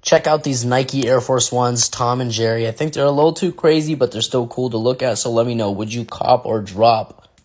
Check out these Nike Air Force Ones, Tom and Jerry. I think they're a little too crazy, but they're still cool to look at. So let me know, would you cop or drop?